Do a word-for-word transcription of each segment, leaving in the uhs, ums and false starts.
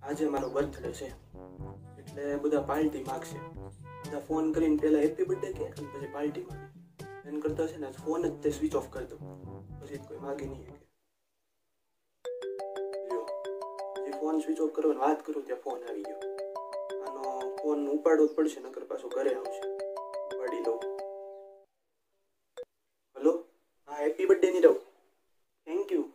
આજે મારો બર્થડે છે એટલે બધા પાર્ટી માંગશે. બધા ફોન કરીને પહેલા હેપી બર્થડે કે અને પછી પાર્ટી માંગે. એમ કરતા છે ને ફોન જ તે સ્વિચ ઓફ કરી દો, પછી કોઈ માગી નહીં શકે. જો પછી ફોન સ્વિચ ઓફ કરવાની વાત કરું ત્યાં ફોન આવી ગયો. આનો ફોન ઉપાડવો જ પડશે, નકર પાછો ઘરે આવશે. ઉપાડી લઉં. હલો, હા happy birthday Nirav. Thank you.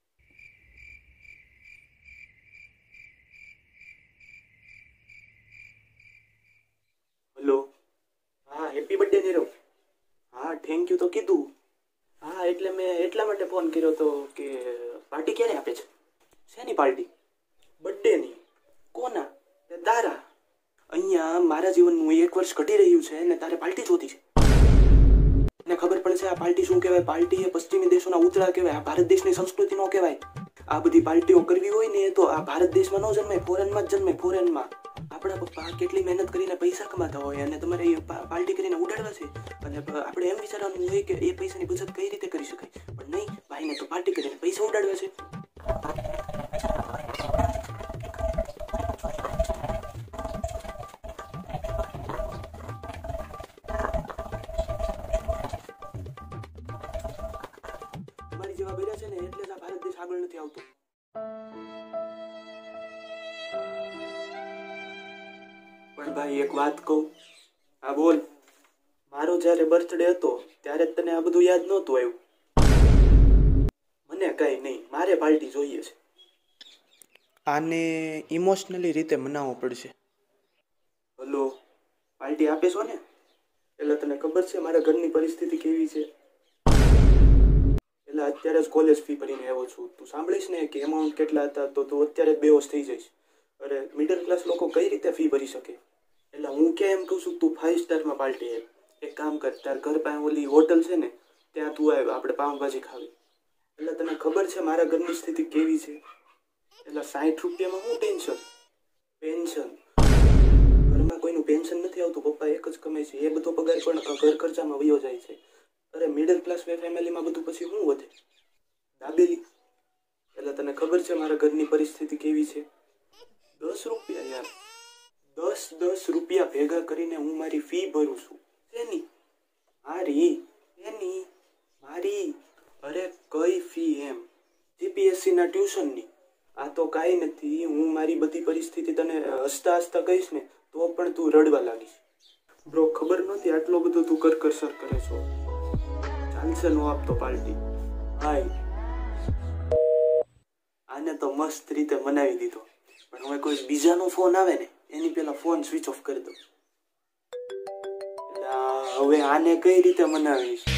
Hello, હા હેપી બર્થડે નીરવ. હા થેન્ક યુ તો કીધું. હા એટલે મેં એટલા માટે ફોન કર્યો હતો કે પાર્ટી ક્યારે આપે છે? શેની પાર્ટી? બર્થડેની. કોના? તારા. અહીંયા મારા જીવનનું એક વર્ષ ઘટી રહ્યું છે ને તારે પાર્ટી જોતી છે. ને ખબર પણ છે આ પાર્ટી શું કહેવાય? પાર્ટી એ પશ્ચિમી દેશોના ઉતરા કહેવાય. આ ભારત દેશની સંસ્કૃતિ નો કહેવાય. આ બધી પાર્ટીઓ કરવી હોય ને તો આ ભારત દેશમાં ન જન્મે, ફોરેનમાં જ જન્મે. ફોરેનમાં આપણા પપ્પા કેટલી મહેનત કરીને પૈસા કમાતા હોય અને તમારે એ પાર્ટી કરીને ઉડાડવા છે. અને આપણે એમ વિચારવાનું હોય કે એ પૈસાની બચત કઈ રીતે કરી શકાય, પણ નહીં, ભાઈને તો પાર્ટી કરીને પૈસા ઉડાડવા છે. તમારી જેવા બન્યા છે ને એટલે જ આ ભારત દેશ આગળ નથી આવતો. પણ ભાઈ એક વાત કહું. હા બોલ. મારો જ્યારે બર્થડે હતો ત્યારે તને આ બધું યાદ નહોતું આવ્યું. મને કઈ નહીં, મારે પાર્ટી જોઈએ છે. આને ઇમોશનલી રીતે મનાવવો પડશે. હલો, પાર્ટી આપે છો ને? એટલે તને ખબર છે મારા ઘરની પરિસ્થિતિ કેવી છે? એટલે અત્યારે જ કોલેજ ફી ભરીને આવ્યો છું. તું સાંભળીશ ને કે એમાઉન્ટ કેટલા હતા તો તું અત્યારે જ બેહોશ થઈ જઈશ. અરે મિડલ ક્લાસ લોકો કઈ રીતે ફી ભરી શકે? એટલે હું ક્યાં એમ કહું છું તું ફાઈવ સ્ટારમાં પાર્ટી આવ. એક કામ કર, તાર ઘર પાસે ઓલી હોટલ છે ને ત્યાં તું આવ, આપણે પાઉંભાજી ખાવી. એટલે તને ખબર છે મારા ઘરની સ્થિતિ કેવી છે? એટલે સાઠ રૂપિયામાં શું ટેન્શન? પેન્શન? ઘરમાં કોઈનું પેન્શન નથી આવતું. પપ્પા એક જ કમાય છે, એ બધો પગાર પણ ઘર ખર્ચામાં વયો જાય છે. અરે મિડલ ક્લાસ ફેમિલીમાં બધું પછી શું વધે? દાબેલી. એટલે તને ખબર છે મારા ઘરની પરિસ્થિતિ કેવી છે? દસ રૂપિયા યાર, દસ દસ રૂપિયા ભેગા કરીને હું મારી ફી ભરું છું. શેની? મારી. એની? મારી. અરે કઈ ફી એમ? જીપીએસસીના ટ્યુશનની. આ તો કાંઈ નથી. હું મારી બધી પરિસ્થિતિ તને હસતા હસતા કહીશ ને તો પણ તું રડવા લાગીશ. બ્રો ખબર નથી આટલો બધો તું કરકસર કરે છો. ચાલશે નો આપતો પાર્ટી. હાય. આને તો મસ્ત રીતે મનાવી દીધો, પણ હવે કોઈ બીજાનો ફોન આવે ને એની પેલા ફોન સ્વિચ ઓફ કરી દો. એટલે હવે આને કઈ રીતે મનાવીશ?